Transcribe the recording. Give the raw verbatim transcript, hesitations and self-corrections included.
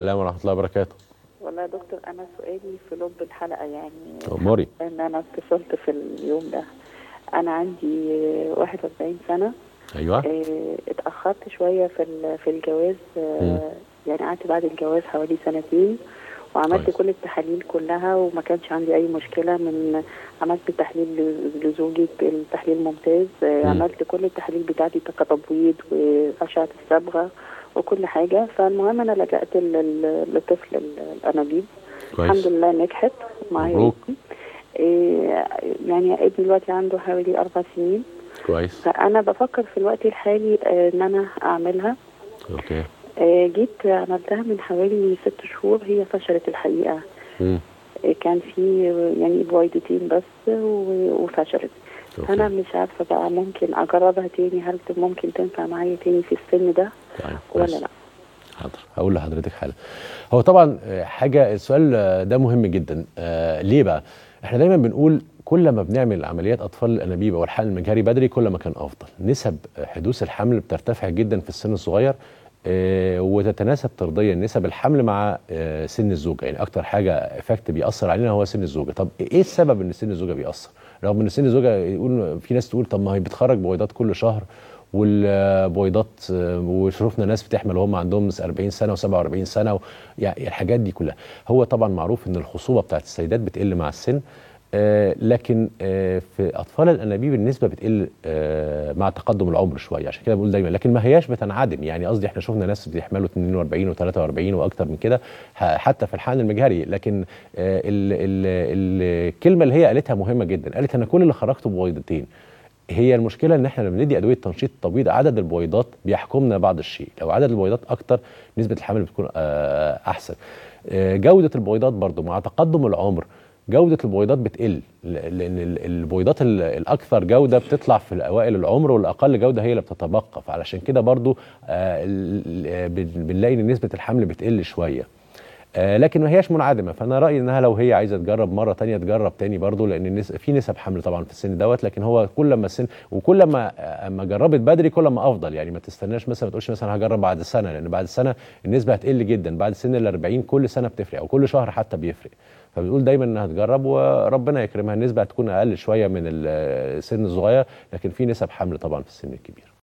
السلام ورحمة الله وبركاته. والله يا دكتور، أنا سؤالي في لب الحلقة يعني. أموري. إن أنا اتصلت في اليوم ده. أنا عندي واحد وأربعين سنة. أيوه. اه اتأخرت شوية في في الجواز. اه يعني قعدت بعد الجواز حوالي سنتين، وعملت كويس. كل التحاليل كلها وما كانش عندي أي مشكلة. من عملت تحليل لزوجي، التحليل ممتاز. اه عملت كل التحاليل بتاعتي كتبويض وأشعة الصبغة وكل حاجة. فالمهم أنا لجأت لطفل الأنابيب. كويس. الحمد لله نجحت معايا. مبروك. إيه يعني ابني دلوقتي عنده حوالي أربع سنين. كويس. فأنا بفكر في الوقت الحالي آه إن أنا أعملها. أوكي. آه جيت عملتها من حوالي ست شهور، هي فشلت الحقيقة. مم. آه كان في يعني بويضتين بس وفشلت. أوكي. أنا مش عارفة بقى، ممكن أجربها تاني؟ هل ممكن تنفع معايا تاني في السن ده طيب ولا كويس. لا؟ حاضر، هقول لحضرتك حالا. هو طبعا حاجه، السؤال ده مهم جدا. آه ليه بقى؟ احنا دايما بنقول كل ما بنعمل عمليات اطفال الانابيب او الحقن المجهري بدري كل ما كان افضل. نسب حدوث الحمل بترتفع جدا في السن الصغير، آه وتتناسب طرديا نسب الحمل مع آه سن الزوجه. يعني اكتر حاجه افكت بيأثر علينا هو سن الزوجه. طب ايه السبب ان سن الزوجه بيأثر؟ رغم ان سن الزوجه يقول، في ناس تقول طب ما هي بتخرج بويضات كل شهر، والبويضات وشرفنا ناس بتحمل وهم عندهم أربعين سنه وسبعة وأربعين سنه و... يعني الحاجات دي كلها. هو طبعا معروف ان الخصوبه بتاعت السيدات بتقل مع السن، آه لكن آه في اطفال الانابيب النسبه بتقل آه مع تقدم العمر شويه. عشان كده بقول دايما، لكن ما هياش بتنعدم. يعني قصدي احنا شفنا ناس بيحملوا اتنين وأربعين و43 واكتر من كده حتى في الحقن المجهري. لكن آه ال ال الكلمه اللي هي قالتها مهمه جدا، قالت انا كل اللي خرجته بويضتين. هي المشكله ان احنا لما بندي ادويه تنشيط التبويض عدد البويضات بيحكمنا بعض الشيء. لو عدد البويضات اكتر نسبه الحمل بتكون احسن. جوده البويضات برضو مع تقدم العمر جوده البويضات بتقل، لان البويضات الاكثر جوده بتطلع في اوائل العمر، والاقل جوده هي اللي بتتبقى. فعلشان كده برضو بنلاقي ان نسبه الحمل بتقل شويه. آه لكن ما هياش منعدمه. فانا رايي انها لو هي عايزه تجرب مره تانية تجرب تاني برضو، لان النس... في نسب حمل طبعا في السن دوت. لكن هو كل ما السن وكل ما اما جربت بدري كل ما افضل. يعني ما تستناش مثلا، ما تقولش مثلا هجرب بعد سنه، لان بعد سنه النسبه هتقل جدا. بعد سن ال أربعين كل سنه بتفرق، او كل شهر حتى بيفرق. فبنقول دايما انها تجرب وربنا يكرمها. النسبه هتكون اقل شويه من السن الصغير، لكن في نسب حمل طبعا في السن الكبير.